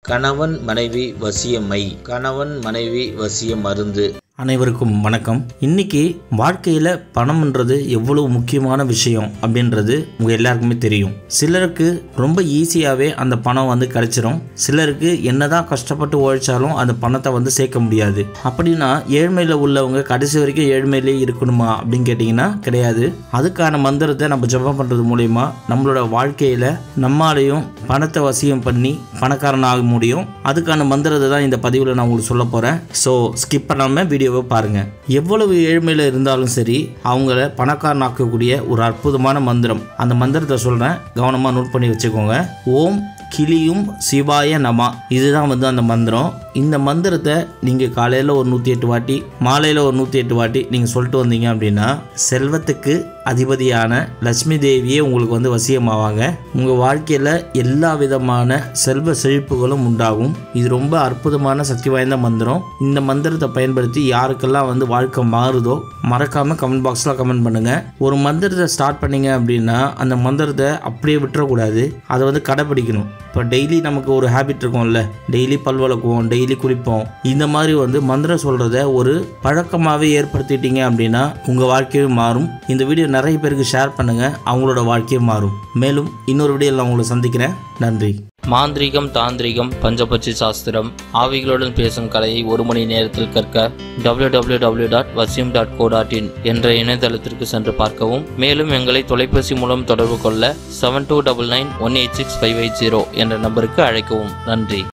கணவன் மனைவி வசியமை கணவன் மனைவி வசிய மருந்து. அனைவருக்கும் வணக்கம். இன்னைக்கு வாழ்க்கையில் பணம்ன்றது எவ்வளவு முக்கியமான விஷயம் அப்படின்றது உங்கள் எல்லாருக்குமே தெரியும். சிலருக்கு ரொம்ப ஈஸியாகவே அந்த பணம் கிடைச்சிரும். சிலருக்கு என்னதான் கஷ்டப்பட்டு உழைச்சாலும் அந்த பணத்தை சேர்க்க முடியாது. அப்படின்னா ஏழ்மையில் உள்ளவங்க கடைசி வரைக்கும் ஏழ்மையிலே இருக்கணுமா அப்படின்னு கேட்டிங்கன்னா கிடையாது. அதுக்கான மந்திரத்தை நம்ம ஜெபம் பண்ணுறது மூலயமா நம்மளோட வாழ்க்கையில் நம்மாலையும் பணத்தை வசியம் பண்ணி பணக்காரன் ஆக முடியும். அதுக்கான மந்திரத்தை தான் இந்த பதிவில் நான் உங்களுக்கு சொல்ல போகிறேன். ஸோ ஸ்கிப் பண்ணாமல் வீடியோவை பாருங்க. எவ்வளவு ஏழ்மையில இருந்தாலும் சரி அவங்கள பணக்காரன் ஆக்கக்கூடிய ஒரு அற்புதமான மந்திரம். அந்த மந்திரத்தை சொல்றேன், கவனமா நோட் பண்ணி வச்சுக்கோங்க. ஓம் கிளியும் சிவாய நம. இதுதான் அந்த மந்திரம். இந்த மந்திரத்தை நீங்கள் காலையில் ஒரு 108 வாட்டி, மாலையில் ஒரு 108 வாட்டி நீங்கள் சொல்லிட்டு வந்தீங்க அப்படின்னா செல்வத்துக்கு அதிபதியான லட்சுமி தேவியே உங்களுக்கு வசியமாவாங்க. உங்கள் வாழ்க்கையில் எல்லா விதமான செல்வ செழிப்புகளும் உண்டாகும். இது ரொம்ப அற்புதமான சக்தி வாய்ந்த மந்திரம். இந்த மந்திரத்தை பயன்படுத்தி யாருக்கெல்லாம் வாழ்க்கை மாறுதோ மறக்காமல் கமெண்ட் பாக்ஸில் கமெண்ட் பண்ணுங்கள். ஒரு மந்திரத்தை ஸ்டார்ட் பண்ணீங்க அப்படின்னா அந்த மந்திரத்தை அப்படியே விட்டுறக்கூடாது. அதை கடைப்பிடிக்கணும். இப்போ டெய்லி நமக்கு ஒரு ஹேபிட் இருக்கும்ல, டெய்லி பல் விளக்குவோம், டெய்லி குளிப்போம். இந்த மாதிரி மந்திரம் சொல்கிறத ஒரு பழக்கமாகவே ஏற்படுத்திட்டீங்க அப்படின்னா உங்கள் வாழ்க்கையும் மாறும். இந்த வீடியோ நிறைய பேருக்கு ஷேர் பண்ணுங்கள், அவங்களோட வாழ்க்கையும் மாறும். மேலும் இன்னொரு வீடியோவில் நான் உங்களை சந்திக்கிறேன். நன்றி. மாந்திரீகம், தாந்திரிகம், பஞ்சபட்சி சாஸ்திரம், ஆவிகளுடன் பேசும் கலையை 1 மணி நேரத்தில் கற்க www.vasyam.co.in என்ற இணையதளத்திற்கு சென்று பார்க்கவும். மேலும் எங்களை தொலைபேசி மூலம் தொடர்பு கொள்ள 7299186580 என்ற நம்பருக்கு அழைக்கவும். நன்றி.